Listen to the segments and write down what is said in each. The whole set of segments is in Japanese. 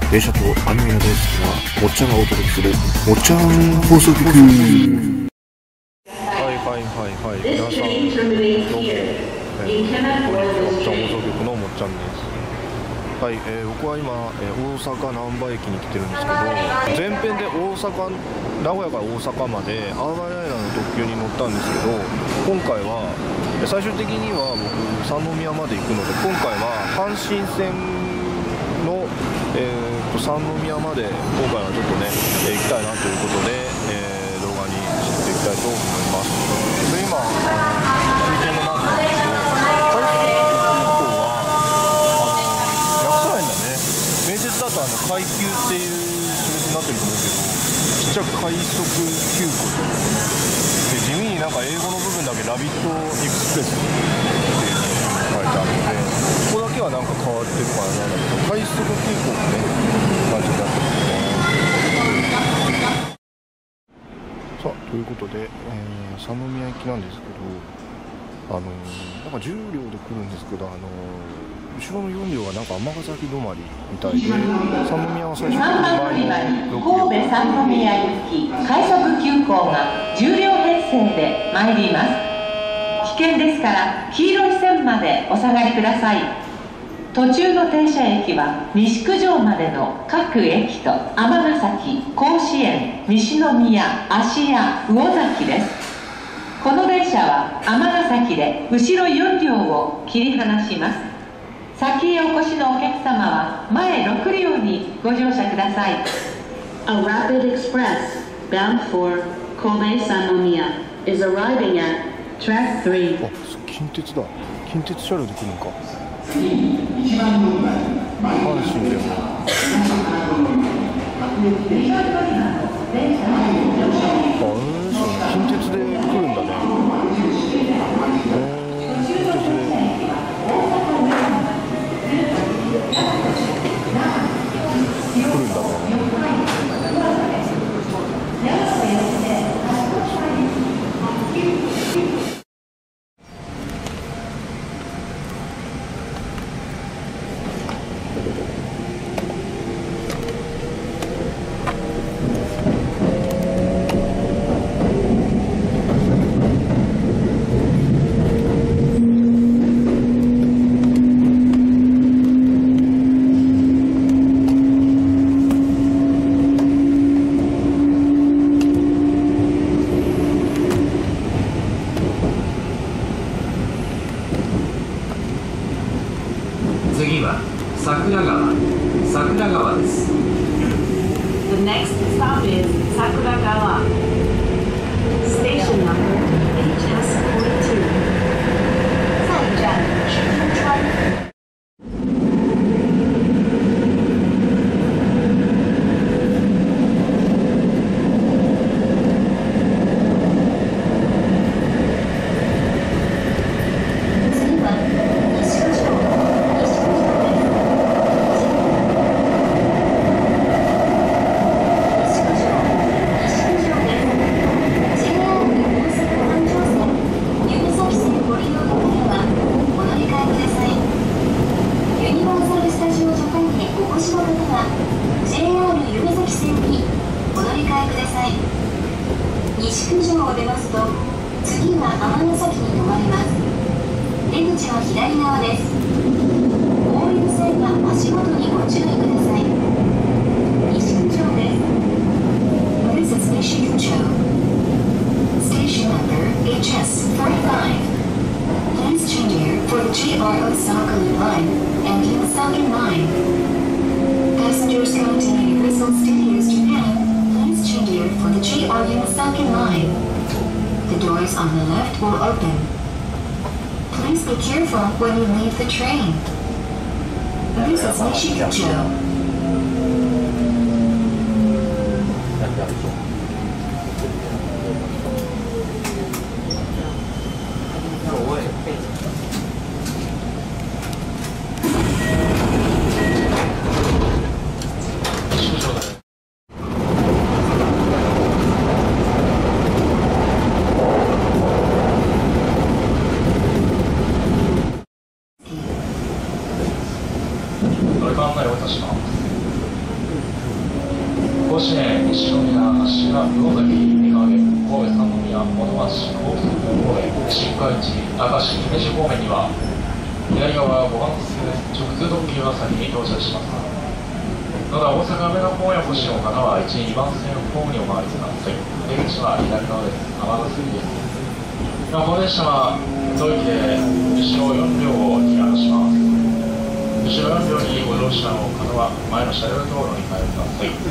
弊社とアニメが大好きなもっちゃんがお届けするもっちゃん放送局。はい皆さんどうも、もっちゃん放送局のもっちゃんです。はい、僕は今、大阪難波駅に来てるんですけど、前編で名古屋から大阪までアーバンライナーの特急に乗ったんですけど、今回は最終的には僕三宮まで行くので、今回は阪神線の、三宮まで今回はちょっとね、行きたいなということで、動画にしていきたいと思います。で今中継のなんですけど、海水空港は略さないんだね。面接だと海急っていう印になってると思うけど、ちっちゃく快速急行で、地味になんか英語の部分だけラビットエクスプレスっていう書いてあるので、ここだけはなんか変わってるからなんだけど、快速急行もね感じになってますね。さあということで、三宮行きなんですけど、なんか10両で来るんですけど、後ろの4両がなんか尼崎止まりみたいで、三宮は最初に前の6両神戸三宮行き快速急行が10両編成で参ります。危険ですから黄色い線までお下がりください。途中の停車駅は西九条までの各駅と尼崎、甲子園、西宮、芦屋、魚崎です。この電車は尼崎で後ろ4両を切り離します。先へお越しのお客様は前6両にご乗車ください。A rapid express bound for Kobe Sannomiya is arriving at track 3. あ、近鉄だ。近鉄車両で来るのか。阪神でも近鉄で来るんだね。近鉄で来るんだね。 次は桜川です。 The next stop is Sakuragawa. Station number HS42. 下一站是富川。西九条を出ますと、次は尼崎に停まります。出口は左側です。お降りの際は足元にご注意ください。西九条です。This is Nishikucho. Station number HS45. Please change here for the JR Osaka line and the Osaka line. Passengers going to Universal Studios Japan, change here for the JR Osaka line. The doors on the left will open. Please be careful when you leave the train. This is Nishikucho. ご案内をいたします。 甲子園西宮、芦屋、魚崎、三影、神戸三宮、本町、大津、神戸、新海地、明石、姫路方面には左側5番線直通特急が先に到着します。ただ大阪梅田方面をお越しの方は1、2番線ホームにお回りください。出口は左側です。雨がすぎです。この列車は当駅で後ろ4両を離脱します。後ろ4両にご乗車の方は前の車両とお乗り換えください。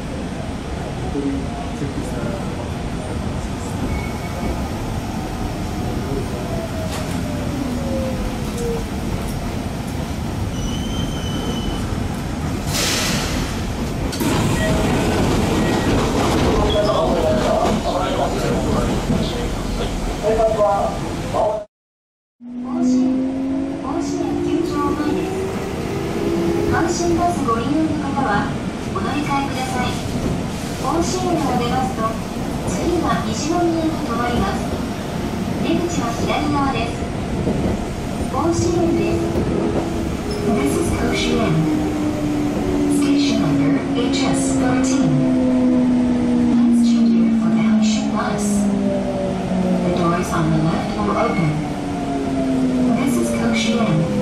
阪神バスご利用の方はお乗り換えください。甲子園を出ますと次は西宮に停まります。出口は左側です。甲子園です。 This is Koshien. Station number HS13. Please change here for the Hanshin bus. The doors on the left will open. This is Koshien.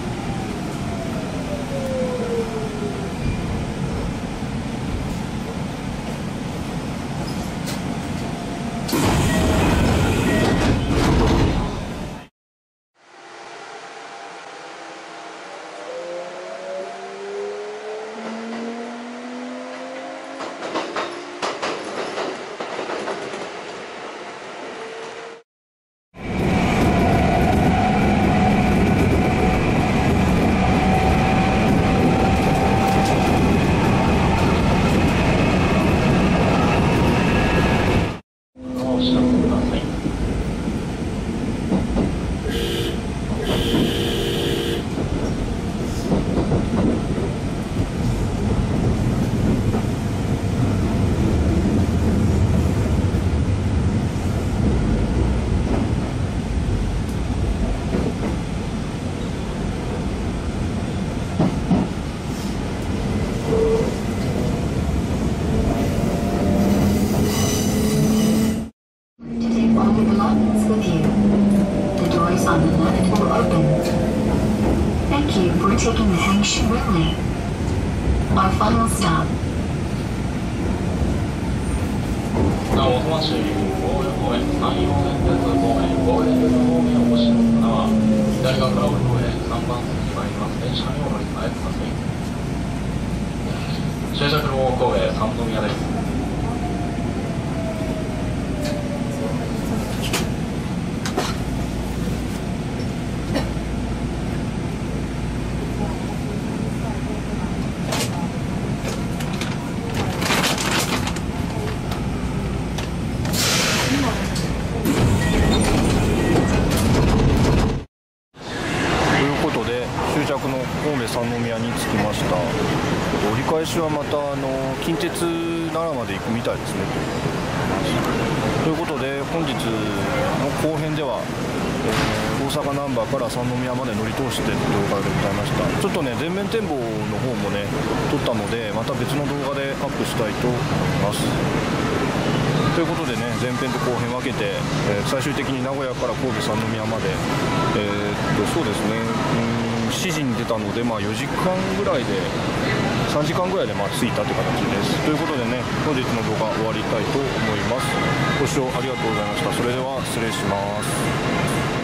大友町、神戸方面、山陽電鉄方面、神戸電鉄方面をお越しの方は、左側からおり方へ3番線に参ります。電車にお乗り換えください。終着の神戸三宮です。 神戸三宮に着きました。折り返しはまた近鉄奈良まで行くみたいですね。ということで本日の後編では、大阪難波から三宮まで乗り通して動画でございました。ちょっとね全面展望の方もね撮ったのでまた別の動画でアップしたいと思います。ということでね前編と後編分けて、最終的に名古屋から神戸三宮まで、そうですね7時に出たので、4時間ぐらいで3時間ぐらいで着いたという形です。ということでね本日の動画終わりたいと思います。ご視聴ありがとうございました。それでは失礼します。